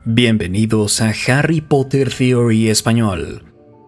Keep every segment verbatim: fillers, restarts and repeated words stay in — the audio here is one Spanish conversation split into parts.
Bienvenidos a Harry Potter Theory Español.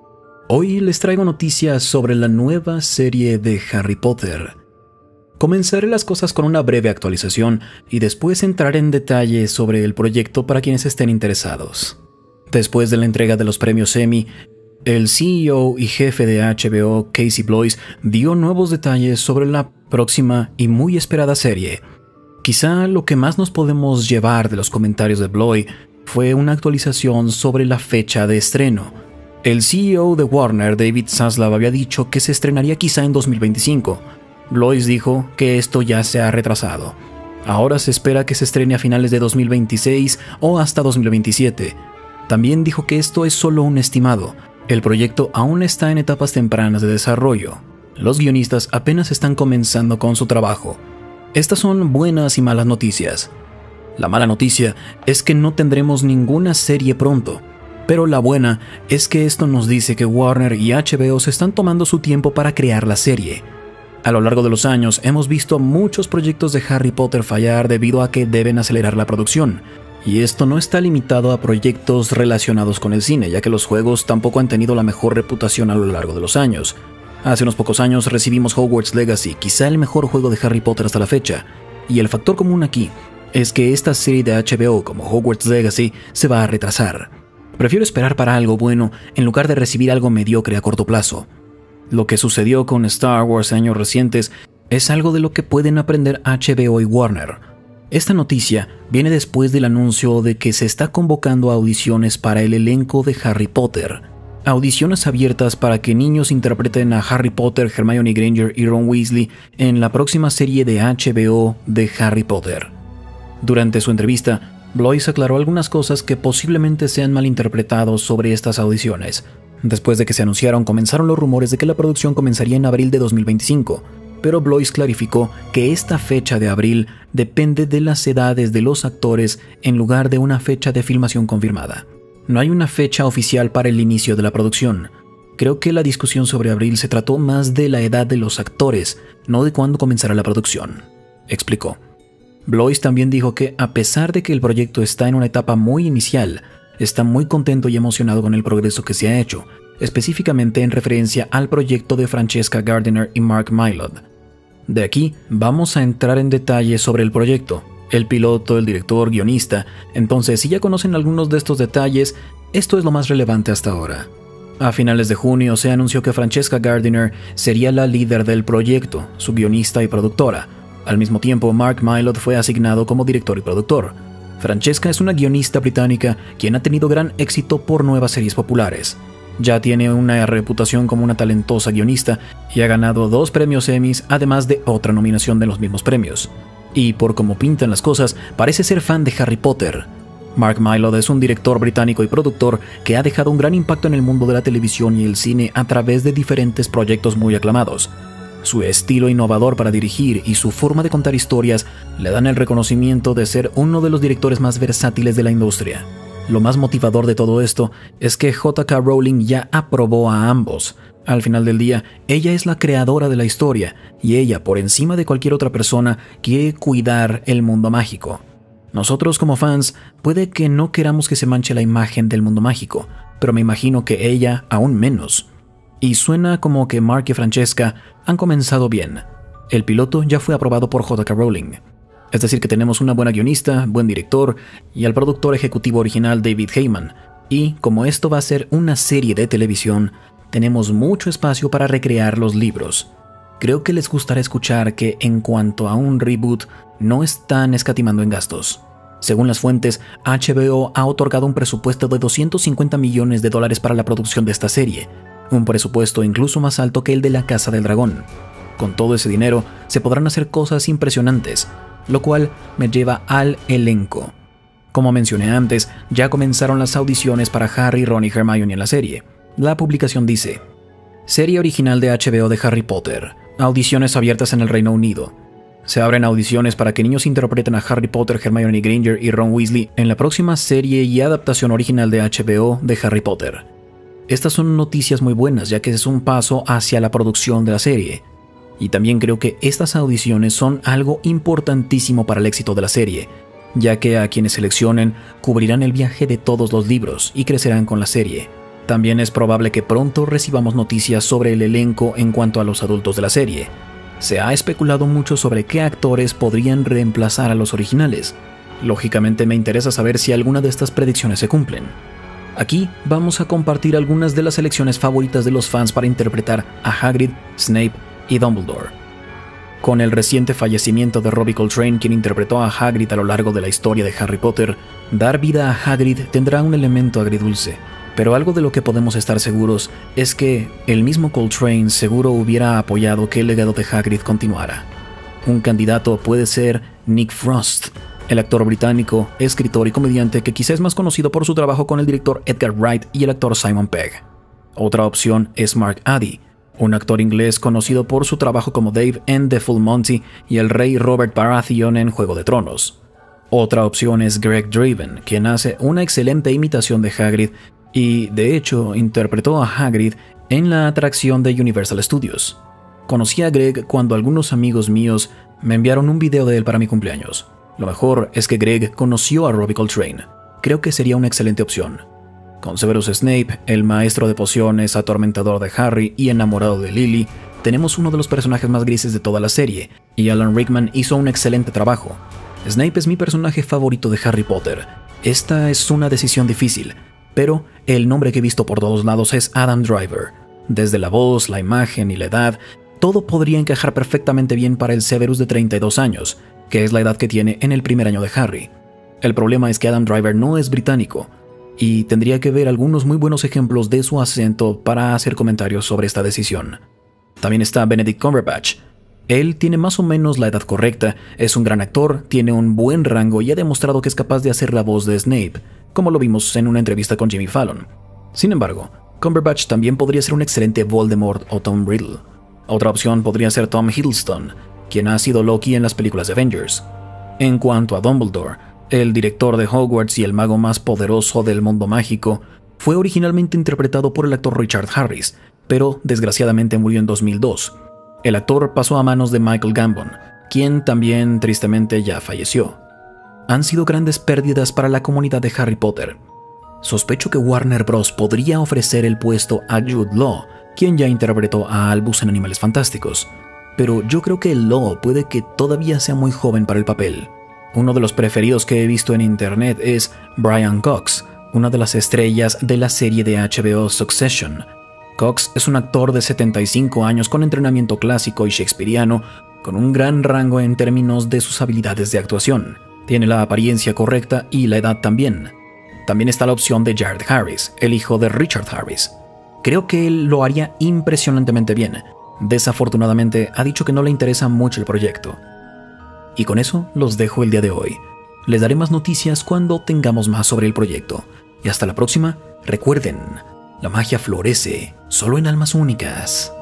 Hoy les traigo noticias sobre la nueva serie de Harry Potter. Comenzaré las cosas con una breve actualización y después entraré en detalle sobre el proyecto para quienes estén interesados. Después de la entrega de los premios Emmy, el C E O y jefe de H B O, Casey Bloys, dio nuevos detalles sobre la próxima y muy esperada serie. Quizá lo que más nos podemos llevar de los comentarios de Bloy fue una actualización sobre la fecha de estreno. El C E O de Warner, David Zaslav, había dicho que se estrenaría quizá en dos mil veinticinco. Bloys dijo que esto ya se ha retrasado. Ahora se espera que se estrene a finales de dos mil veintiséis o hasta dos mil veintisiete. También dijo que esto es solo un estimado. El proyecto aún está en etapas tempranas de desarrollo. Los guionistas apenas están comenzando con su trabajo. Estas son buenas y malas noticias. La mala noticia es que no tendremos ninguna serie pronto, pero la buena es que esto nos dice que Warner y H B O se están tomando su tiempo para crear la serie. A lo largo de los años hemos visto muchos proyectos de Harry Potter fallar debido a que deben acelerar la producción, y esto no está limitado a proyectos relacionados con el cine, ya que los juegos tampoco han tenido la mejor reputación a lo largo de los años. Hace unos pocos años recibimos Hogwarts Legacy, quizá el mejor juego de Harry Potter hasta la fecha, y el factor común aquí es que esta serie de H B O como Hogwarts Legacy se va a retrasar. Prefiero esperar para algo bueno en lugar de recibir algo mediocre a corto plazo. Lo que sucedió con Star Wars en años recientes es algo de lo que pueden aprender H B O y Warner. Esta noticia viene después del anuncio de que se está convocando a audiciones para el elenco de Harry Potter. Audiciones abiertas para que niños interpreten a Harry Potter, Hermione Granger y Ron Weasley en la próxima serie de H B O de Harry Potter. Durante su entrevista, Bloys aclaró algunas cosas que posiblemente sean malinterpretados sobre estas audiciones. Después de que se anunciaron, comenzaron los rumores de que la producción comenzaría en abril de dos mil veinticinco, pero Bloys clarificó que esta fecha de abril depende de las edades de los actores en lugar de una fecha de filmación confirmada. No hay una fecha oficial para el inicio de la producción. Creo que la discusión sobre abril se trató más de la edad de los actores, no de cuándo comenzará la producción, explicó. Bloys también dijo que, a pesar de que el proyecto está en una etapa muy inicial, está muy contento y emocionado con el progreso que se ha hecho, específicamente en referencia al proyecto de Francesca Gardiner y Mark Mylod. De aquí vamos a entrar en detalle sobre el proyecto, el piloto, el director, guionista. Entonces, si ya conocen algunos de estos detalles, esto es lo más relevante hasta ahora. A finales de junio se anunció que Francesca Gardiner sería la líder del proyecto, su guionista y productora. Al mismo tiempo, Mark Mylod fue asignado como director y productor. Francesca es una guionista británica quien ha tenido gran éxito por nuevas series populares. Ya tiene una reputación como una talentosa guionista y ha ganado dos premios Emmys, además de otra nominación de los mismos premios. Y por cómo pintan las cosas, parece ser fan de Harry Potter. Mark Mylod es un director británico y productor que ha dejado un gran impacto en el mundo de la televisión y el cine a través de diferentes proyectos muy aclamados. Su estilo innovador para dirigir y su forma de contar historias le dan el reconocimiento de ser uno de los directores más versátiles de la industria. Lo más motivador de todo esto es que J K Rowling ya aprobó a ambos. Al final del día, ella es la creadora de la historia y ella, por encima de cualquier otra persona, quiere cuidar el mundo mágico. Nosotros como fans, puede que no queramos que se manche la imagen del mundo mágico, pero me imagino que ella aún menos. Y suena como que Mark y Francesca han comenzado bien. El piloto ya fue aprobado por J K Rowling. Es decir, que tenemos una buena guionista, buen director y al productor ejecutivo original David Heyman. Y como esto va a ser una serie de televisión, tenemos mucho espacio para recrear los libros. Creo que les gustará escuchar que en cuanto a un reboot, no están escatimando en gastos. Según las fuentes, H B O ha otorgado un presupuesto de doscientos cincuenta millones de dólares para la producción de esta serie. Un presupuesto incluso más alto que el de La Casa del Dragón. Con todo ese dinero se podrán hacer cosas impresionantes, lo cual me lleva al elenco. Como mencioné antes, ya comenzaron las audiciones para Harry, Ron y Hermione en la serie. La publicación dice: serie original de H B O de Harry Potter, audiciones abiertas en el Reino Unido. Se abren audiciones para que niños interpreten a Harry Potter, Hermione Granger y Ron Weasley en la próxima serie y adaptación original de H B O de Harry Potter. Estas son noticias muy buenas, ya que es un paso hacia la producción de la serie. Y también creo que estas audiciones son algo importantísimo para el éxito de la serie, ya que a quienes seleccionen cubrirán el viaje de todos los libros y crecerán con la serie. También es probable que pronto recibamos noticias sobre el elenco en cuanto a los adultos de la serie. Se ha especulado mucho sobre qué actores podrían reemplazar a los originales. Lógicamente me interesa saber si alguna de estas predicciones se cumplen. Aquí vamos a compartir algunas de las selecciones favoritas de los fans para interpretar a Hagrid, Snape y Dumbledore. Con el reciente fallecimiento de Robbie Coltrane, quien interpretó a Hagrid a lo largo de la historia de Harry Potter, dar vida a Hagrid tendrá un elemento agridulce. Pero algo de lo que podemos estar seguros es que el mismo Coltrane seguro hubiera apoyado que el legado de Hagrid continuara. Un candidato puede ser Nick Frost, el actor británico, escritor y comediante que quizás es más conocido por su trabajo con el director Edgar Wright y el actor Simon Pegg. Otra opción es Mark Addy, un actor inglés conocido por su trabajo como Dave en The Full Monty y el rey Robert Baratheon en Juego de Tronos. Otra opción es Greg Draven, quien hace una excelente imitación de Hagrid y, de hecho, interpretó a Hagrid en la atracción de Universal Studios. Conocí a Greg cuando algunos amigos míos me enviaron un video de él para mi cumpleaños. Lo mejor es que Greg conoció a Robbie Coltrane. Creo que sería una excelente opción. Con Severus Snape, el maestro de pociones, atormentador de Harry y enamorado de Lily, tenemos uno de los personajes más grises de toda la serie, y Alan Rickman hizo un excelente trabajo. Snape es mi personaje favorito de Harry Potter. Esta es una decisión difícil, pero el nombre que he visto por todos lados es Adam Driver. Desde la voz, la imagen y la edad, todo podría encajar perfectamente bien para el Severus de treinta y dos años, que es la edad que tiene en el primer año de Harry. El problema es que Adam Driver no es británico, y tendría que ver algunos muy buenos ejemplos de su acento para hacer comentarios sobre esta decisión. También está Benedict Cumberbatch. Él tiene más o menos la edad correcta, es un gran actor, tiene un buen rango y ha demostrado que es capaz de hacer la voz de Snape, como lo vimos en una entrevista con Jimmy Fallon. Sin embargo, Cumberbatch también podría ser un excelente Voldemort o Tom Riddle. Otra opción podría ser Tom Hiddleston, quien ha sido Loki en las películas de Avengers. En cuanto a Dumbledore, el director de Hogwarts y el mago más poderoso del mundo mágico, fue originalmente interpretado por el actor Richard Harris, pero desgraciadamente murió en dos mil dos. El actor pasó a manos de Michael Gambon, quien también tristemente ya falleció. Han sido grandes pérdidas para la comunidad de Harry Potter. Sospecho que Warner Bros. Podría ofrecer el puesto a Jude Law, quien ya interpretó a Albus en Animales Fantásticos. Pero yo creo que Law puede que todavía sea muy joven para el papel. Uno de los preferidos que he visto en internet es Brian Cox, una de las estrellas de la serie de H B O Succession. Cox es un actor de setenta y cinco años con entrenamiento clásico y shakespeariano, con un gran rango en términos de sus habilidades de actuación. Tiene la apariencia correcta y la edad también. También está la opción de Jared Harris, el hijo de Richard Harris. Creo que él lo haría impresionantemente bien. Desafortunadamente, ha dicho que no le interesa mucho el proyecto. Y con eso los dejo el día de hoy. Les daré más noticias cuando tengamos más sobre el proyecto. Y hasta la próxima, recuerden, la magia florece solo en almas únicas.